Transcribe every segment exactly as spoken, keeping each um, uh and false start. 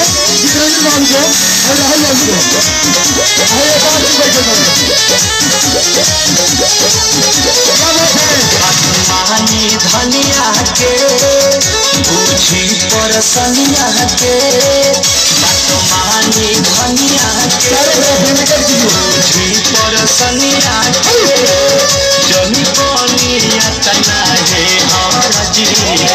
जितेंद्र बाबू को और राहुल बाबू को आइए बात में बैठे महानी धनिया के बूझी परसनिया के महानी धनिया के बूझी परसनिया के जमी बनिया तना है हर जी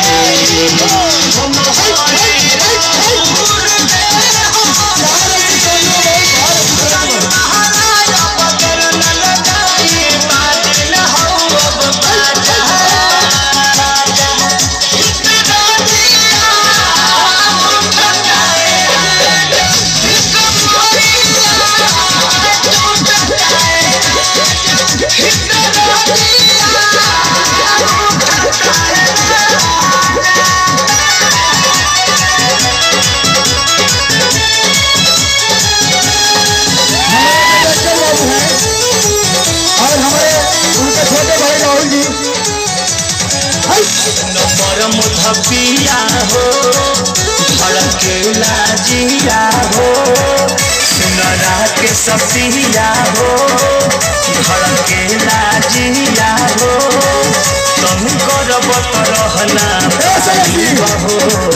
मुधपिया हो धड़केला जिया हो सुनरा के सपिया हो धड़केला जिया हो तुम करब रहना हो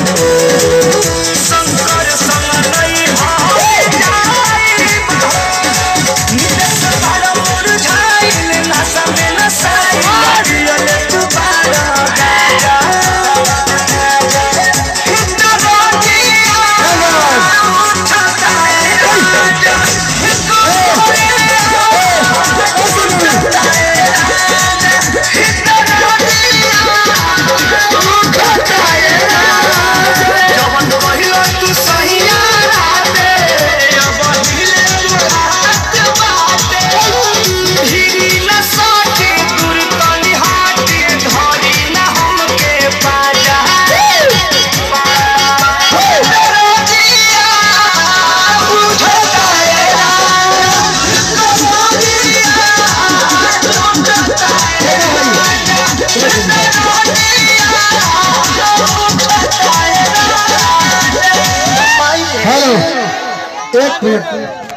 शंकर संग नहीं हो एक मिनट।